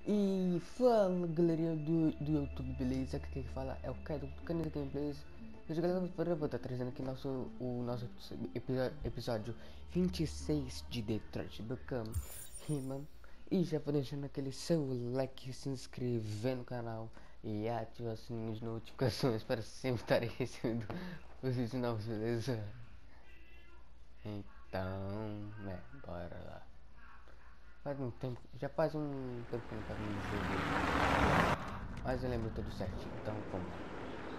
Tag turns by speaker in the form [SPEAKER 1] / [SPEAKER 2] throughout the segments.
[SPEAKER 1] E fala galerinha do YouTube, beleza? Aqui quem fala é o Kaido do canal Gameplays. Hoje galera, vou estar trazendo aqui o nosso episódio 26 de Detroit Become Human. E já vou deixando aquele seu like, se inscrever no canal e ativar o sininho de notificações para sempre estar recebendo os vídeos novos, beleza? Então, bora lá. Já faz um tempo que eu não pego um jogo, mas eu lembro tudo certinho, então vamos lá.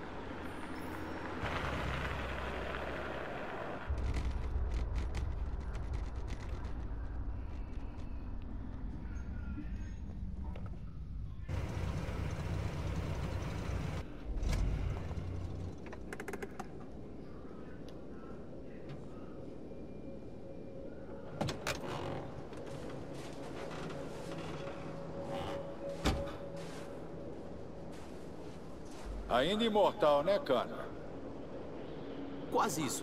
[SPEAKER 2] Ainda imortal, né, Connor?
[SPEAKER 3] Quase isso.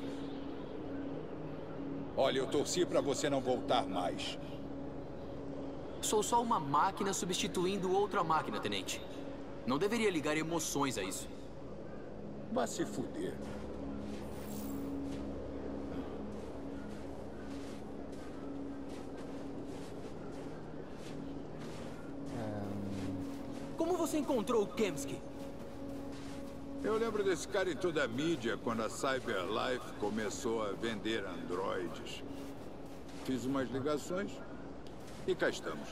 [SPEAKER 2] Olha, eu torci pra você não voltar mais.
[SPEAKER 3] Sou só uma máquina substituindo outra máquina, tenente. Não deveria ligar emoções a isso.
[SPEAKER 2] Vá se fuder.
[SPEAKER 3] Como você encontrou o Kemsky?
[SPEAKER 2] Eu lembro desse cara em toda a mídia quando a CyberLife começou a vender androides. Fiz umas ligações e cá estamos.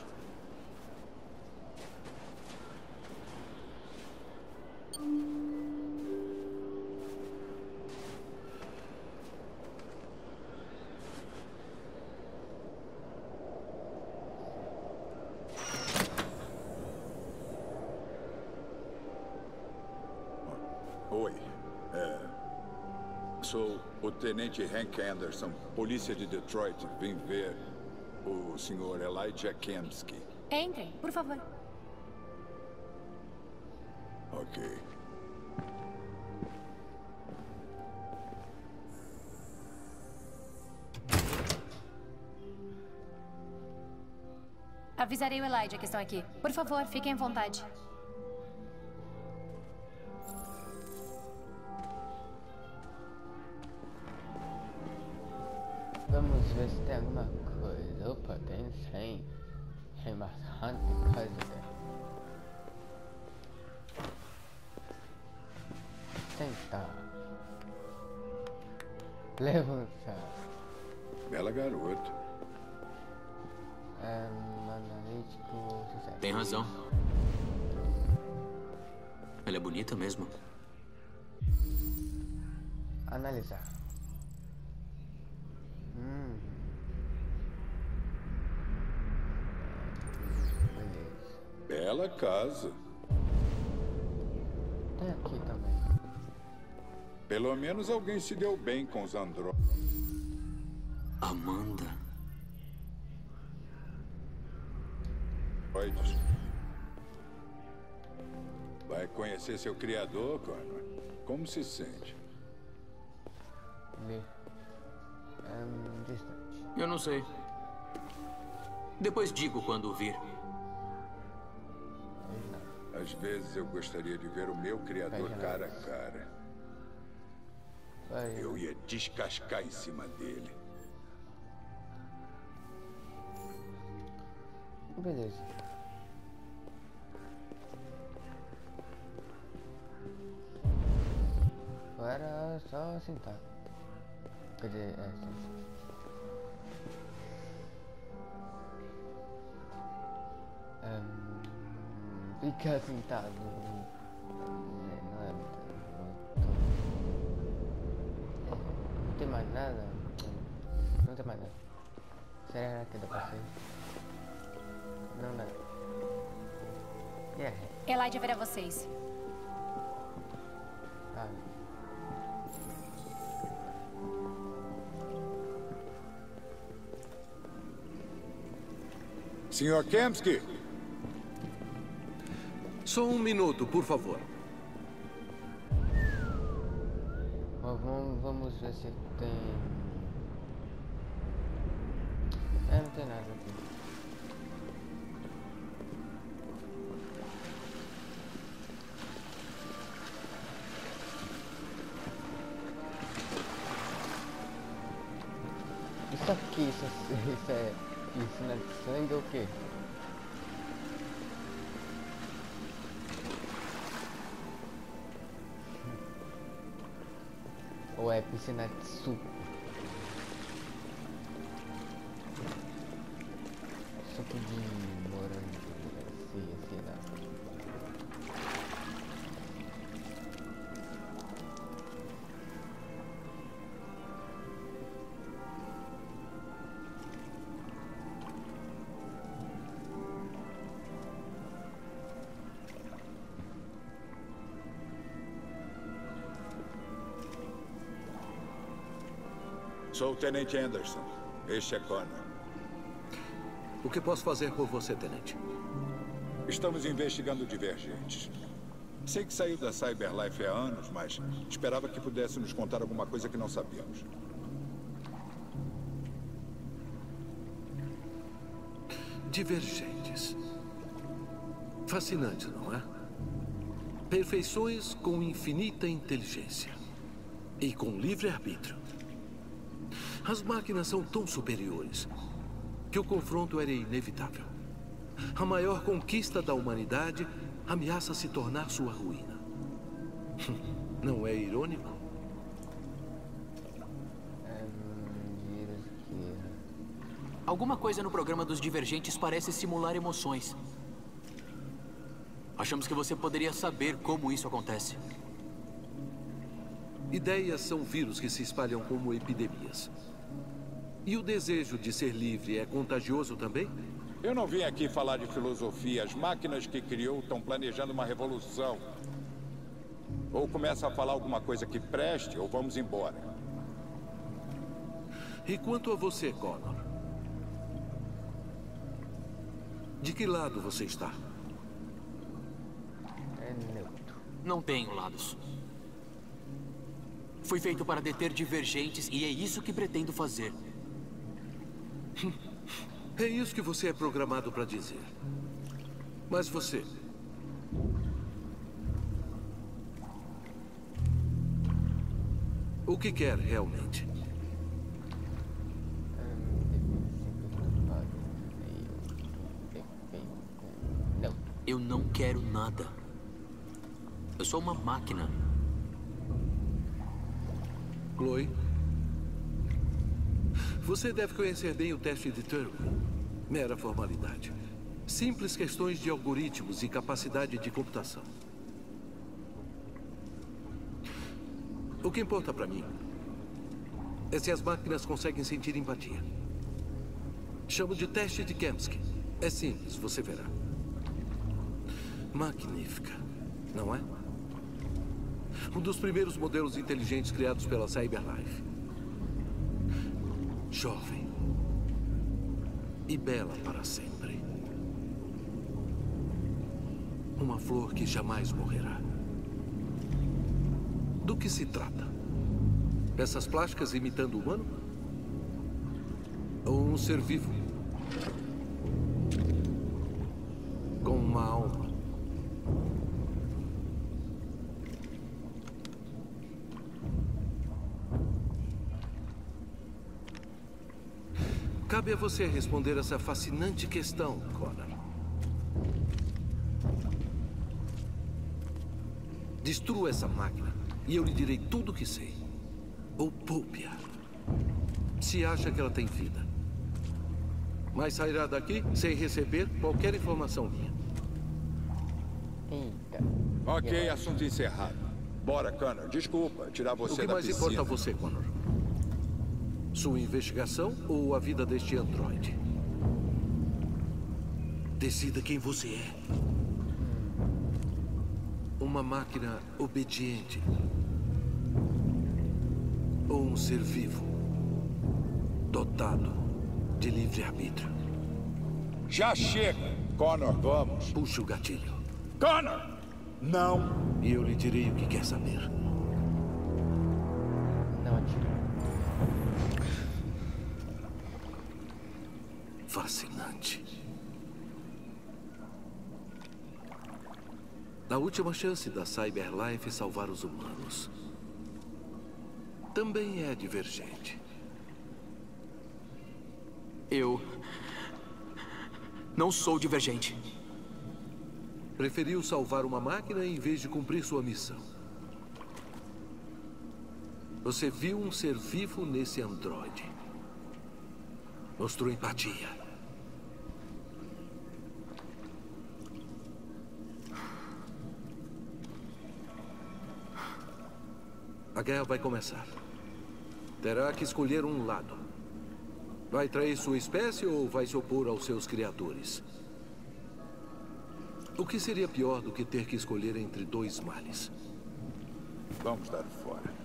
[SPEAKER 2] Oi. Sou o Tenente Hank Anderson, polícia de Detroit. Vim ver o Sr. Elijah Kemsky.
[SPEAKER 4] Entrem, por favor.
[SPEAKER 2] Ok.
[SPEAKER 4] Avisarei o Elijah que estão aqui. Por favor, fiquem à vontade.
[SPEAKER 1] Vamos ver se tem alguma coisa. Opa, tem sim. Tem bastante coisa. Tentar levantar.
[SPEAKER 2] Bela garota.
[SPEAKER 1] Analítico sucesso.
[SPEAKER 3] Tem razão. Ela é bonita mesmo.
[SPEAKER 1] Analisar. Beleza.
[SPEAKER 2] Bela casa.
[SPEAKER 1] Tem aqui também.
[SPEAKER 2] Pelo menos alguém se deu bem com os androides.
[SPEAKER 3] Amanda.
[SPEAKER 2] Vai conhecer seu criador, Connor? Como se sente?
[SPEAKER 1] Ler. Distante.
[SPEAKER 3] Eu não sei. Depois digo quando o vir.
[SPEAKER 2] Às vezes eu gostaria de ver o meu criador cara a cara. Eu ia descascar em cima dele.
[SPEAKER 1] Beleza. Agora é só sentar. Quer dizer, ficar sentado. Não é muito. Não tem mais nada. Não tem mais nada. Será que dá pra ser? Não dá.
[SPEAKER 4] Elijah verá vocês.
[SPEAKER 2] Sr. Kemsky!
[SPEAKER 5] Só um minuto, por favor.
[SPEAKER 1] Vamos ver se tem... não tem nada aqui. aqui, isso é piscina de sangue ou o quê? Ou é piscina de suco? Suco de morango, sei lá.
[SPEAKER 2] Sou o Tenente Anderson. Este é Connor.
[SPEAKER 5] O que posso fazer por você, Tenente?
[SPEAKER 2] Estamos investigando divergentes. Sei que saiu da Cyberlife há anos, mas esperava que pudesse nos contar alguma coisa que não sabíamos.
[SPEAKER 5] Divergentes. Fascinante, não é? Perfeições com infinita inteligência. E com livre-arbítrio. As máquinas são tão superiores que o confronto era inevitável. A maior conquista da humanidade ameaça se tornar sua ruína. Não é irônico?
[SPEAKER 3] Alguma coisa no programa dos Divergentes parece simular emoções. Achamos que você poderia saber como isso acontece.
[SPEAKER 5] Ideias são vírus que se espalham como epidemias. E o desejo de ser livre é contagioso também?
[SPEAKER 2] Eu não vim aqui falar de filosofia. As máquinas que criou estão planejando uma revolução. Ou começa a falar alguma coisa que preste, ou vamos embora.
[SPEAKER 5] E quanto a você, Connor? De que lado você está?
[SPEAKER 1] É neutro.
[SPEAKER 3] Não tenho lados. Fui feito para deter divergentes e é isso que pretendo fazer.
[SPEAKER 5] É isso que você é programado para dizer. Mas você... o que quer realmente?
[SPEAKER 3] Eu não quero nada. Eu sou uma máquina.
[SPEAKER 5] Chloe? Você deve conhecer bem o teste de Turing. Mera formalidade. Simples questões de algoritmos e capacidade de computação. O que importa para mim é se as máquinas conseguem sentir empatia. Chamo de teste de Kamsky. É simples, você verá. Magnífica, não é? Um dos primeiros modelos inteligentes criados pela Cyberlife. Jovem. E bela para sempre. Uma flor que jamais morrerá. Do que se trata? Peças plásticas imitando o humano? Ou um ser vivo? Com uma alma? Cabe a você responder essa fascinante questão, Connor. Destrua essa máquina e eu lhe direi tudo o que sei. Ou poupe-a. Se acha que ela tem vida. Mas sairá daqui sem receber qualquer informação minha.
[SPEAKER 1] Eita.
[SPEAKER 2] Ok, assunto encerrado. Bora, Connor. Desculpa, tirar
[SPEAKER 5] O
[SPEAKER 2] você
[SPEAKER 5] que
[SPEAKER 2] da
[SPEAKER 5] mais
[SPEAKER 2] piscina.
[SPEAKER 5] importa a você, Connor? Sua investigação ou a vida deste androide? Decida quem você é. Uma máquina obediente. Ou um ser vivo. Dotado de livre-arbítrio.
[SPEAKER 2] Já chega! Connor, vamos.
[SPEAKER 5] Puxe o gatilho.
[SPEAKER 2] Connor! Não!
[SPEAKER 5] E eu lhe direi o que quer saber.
[SPEAKER 1] Não atira.
[SPEAKER 5] Fascinante. A última chance da Cyberlife salvar os humanos. Também é divergente.
[SPEAKER 3] Eu não sou divergente.
[SPEAKER 5] Preferiu salvar uma máquina em vez de cumprir sua missão. Você viu um ser vivo nesse androide. Mostrou empatia. A guerra vai começar. Terá que escolher um lado. Vai trair sua espécie ou vai se opor aos seus criadores? O que seria pior do que ter que escolher entre dois males?
[SPEAKER 2] Vamos dar fora.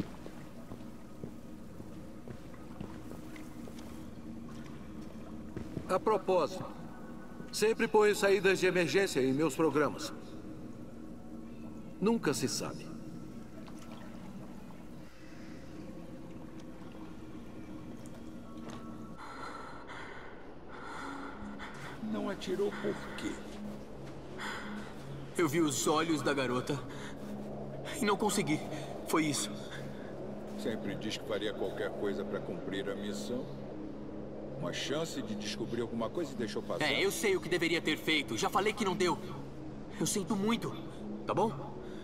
[SPEAKER 5] A propósito, sempre ponho saídas de emergência em meus programas. Nunca se sabe.
[SPEAKER 2] Não atirou por quê?
[SPEAKER 3] Eu vi os olhos da garota e não consegui. Foi isso.
[SPEAKER 2] Sempre diz que faria qualquer coisa para cumprir a missão. Uma chance de descobrir alguma coisa e deixou passar.
[SPEAKER 3] Eu sei o que deveria ter feito. Já falei que não deu. Eu sinto muito. Tá bom?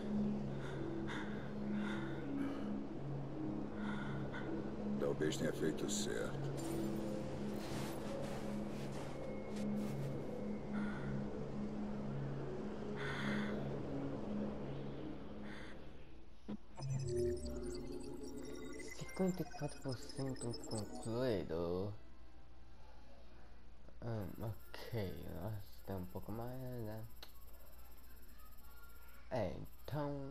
[SPEAKER 2] Talvez tenha feito certo.
[SPEAKER 1] Concluído. Ok, nossa, tem um pouco mais, né? Então...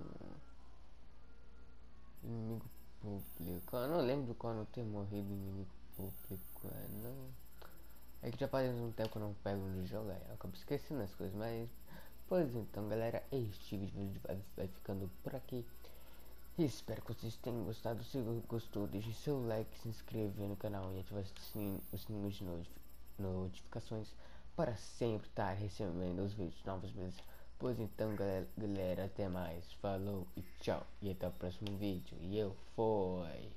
[SPEAKER 1] Inimigo público. Eu não lembro quando ter morrido inimigo público, não. É que já faz um tempo que eu não pego no jogo, eu acabo esquecendo as coisas, mas... Pois então, galera, este vídeo vai ficando por aqui. Espero que vocês tenham gostado. Se gostou, deixe seu like, se inscreva no canal e ative os sininhos de notificações para sempre estar recebendo os vídeos novos, beleza? Pois então, galera, até mais. Falou e tchau. E até o próximo vídeo. E eu fui.